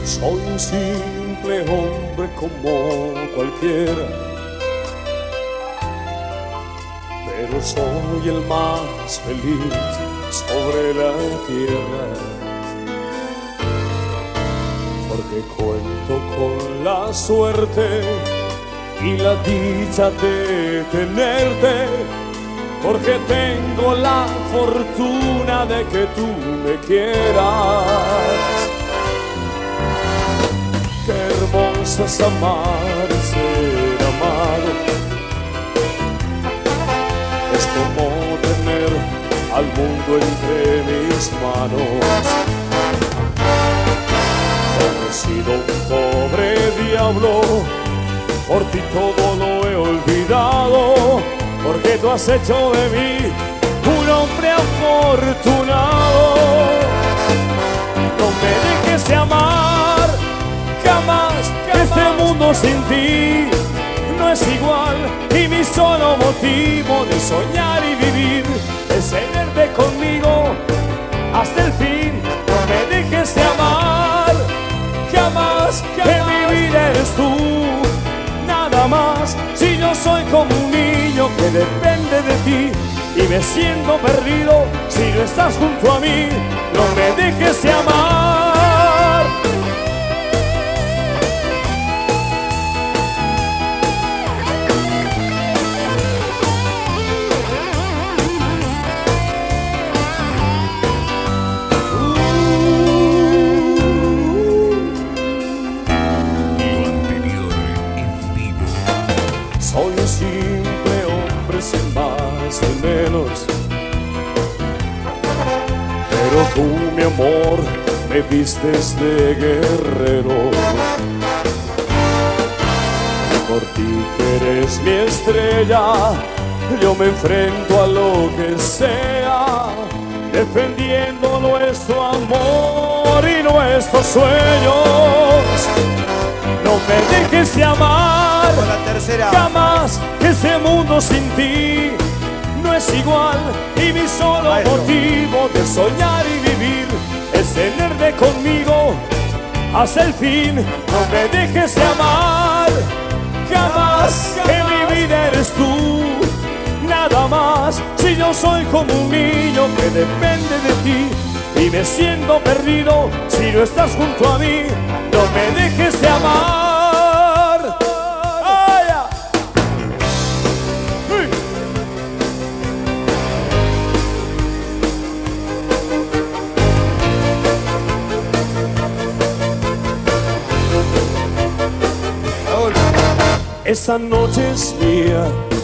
Soy un simple hombre como cualquiera, pero soy el más feliz sobre la tierra, porque cuento con la suerte y la dicha de tenerte, porque tengo la fortuna de que tú me quieras. Qué hermoso es amar y ser amado, es como tener al mundo entre mis manos. He sido un pobre diablo, por ti todo lo he olvidado, porque tú has hecho de mí un hombre afortunado. No me dejes de amar, jamás, que este mundo sin ti no es igual, y mi solo motivo de soñar y vivir es tenerte conmigo hasta el fin. No me dejes de amar, jamás, que mi vida eres tú, nada más. Si yo soy como un niño que depende de ti y me siento perdido si no estás junto a mí, no me dejes de amar. Soy un simple hombre sin más ni menos, pero tú, mi amor, me vistes de guerrero. Por ti que eres mi estrella, yo me enfrento a lo que sea, defendiendo nuestro amor y nuestros sueños. No me dejes de amar, jamás, que ese mundo sin ti no es igual, y mi solo motivo de soñar y vivir es tenerte conmigo hasta el fin. No me dejes de amar, jamás, que mi vida eres tú, nada más. Si yo soy como un niño que depende de ti y me siento perdido si no estás junto a mí, no me dejes de amar. Esta noche es mía,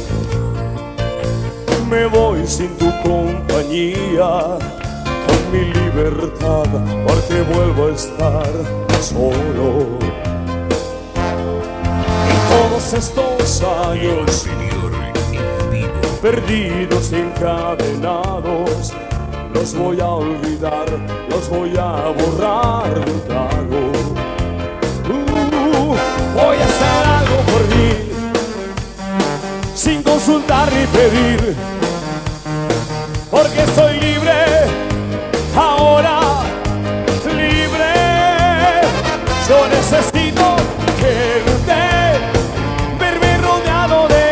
me voy sin tu compañía, con mi libertad, porque vuelvo a estar solo. Y todos estos años perdidos y encadenados, los voy a olvidar, los voy a borrar de un trago. Voy a hacer algo por mí, sin consultar ni pedir, porque soy libre, ahora libre. Yo necesito gente, verme rodeado de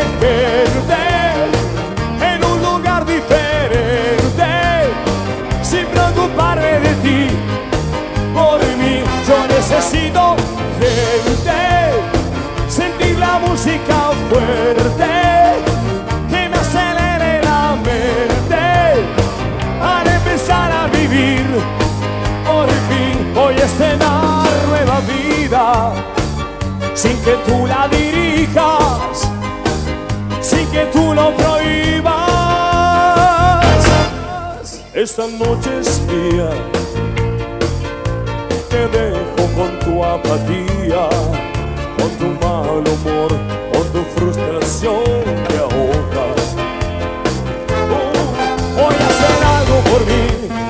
gente, en un lugar diferente, sin preocuparme de ti, por mí. Yo necesito gente, sentir la música fuerte, que me acelere la mente, para empezar a vivir. Por fin voy a estrenar nueva vida, sin que tú la dirijas, sin que tú lo prohíbas. Esta noche es mía, te dejo con tu apatía, con tu mal humor, con tu frustración que ahoga. Voy a hacer algo por mí,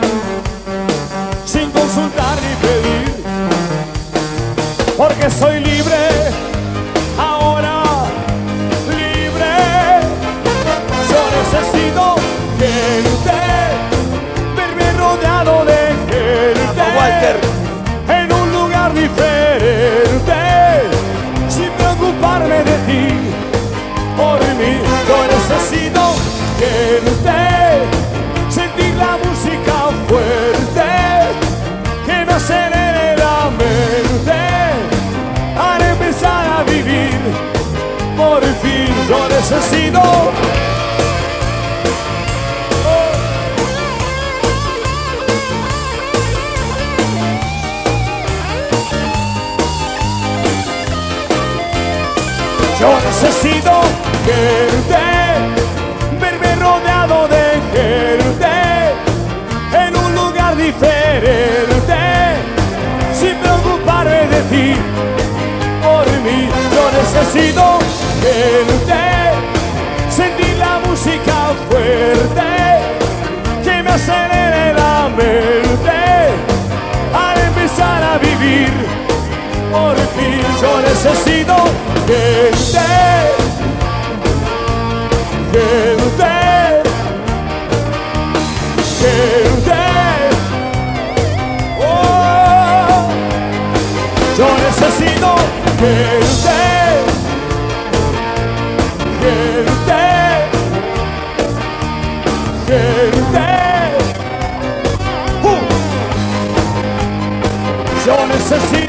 sin consultar ni pedir, porque soy libre, ahora libre. Yo necesito gente, verme rodeado de gente, en un lugar diferente, me acelere la mente al empezar a vivir. Por fin yo necesito. Yo necesito gente, verme rodeado de gente, en un lugar diferente, sin preocuparme de ti. Por mí yo necesito gente, sentir la música fuerte, que me acelere la mente al empezar a vivir. Por fin yo necesito gente, gente, gente. Oh, yo necesito gente, gente, gente. Yo necesito